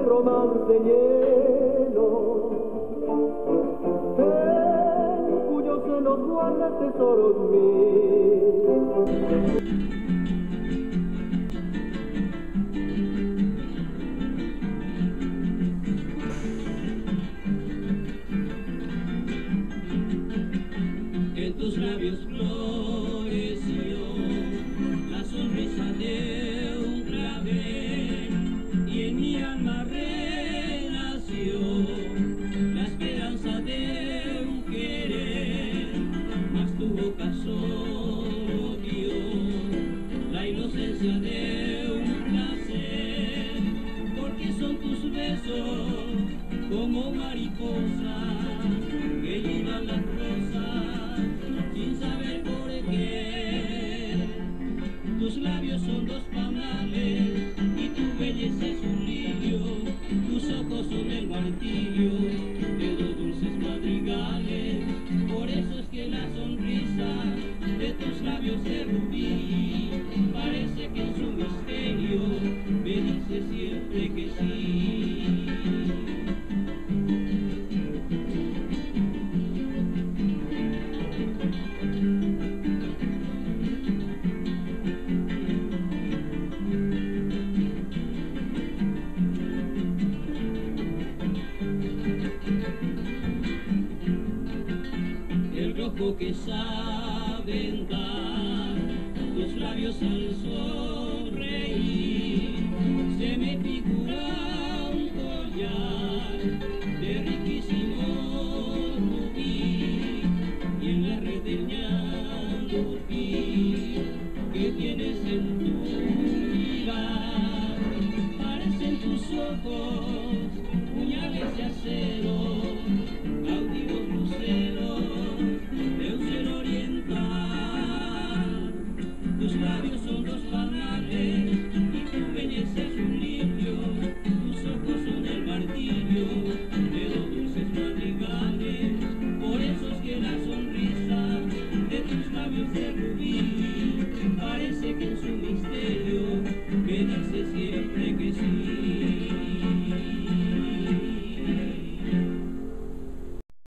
romance lleno, en cuyos senos guardas tesoros mil. En tus labios floreció la sonrisa de un clavel y en mi alma renació la esperanza de un querer, mas tu boca solo dio la inocencia de un placer, porque son tus besos como mariposas que llevan las rosas sin saber por qué. Tus labios son dos panales y tu belleza es un lirio, tus ojos son el martirio de los dulces madrigales. Por eso es que la sonrisa de tus labios de rubí parece que en su misterio me dice siempre que sí. Que saben dar tus labios al sonreír, se me figura un collar de riquísimo rubí y en la red del ñandupí que tienes en tu mirar parecen tus ojos puñales de acero, cautivos luceros de un cielo oriental. Tus labios son dos panales y tu belleza es un lirio, tus ojos son el martirio de los dulces madrigales. Por eso es que la sonrisa de tus labios de rubí parece que en su misterio me dice siempre que sí.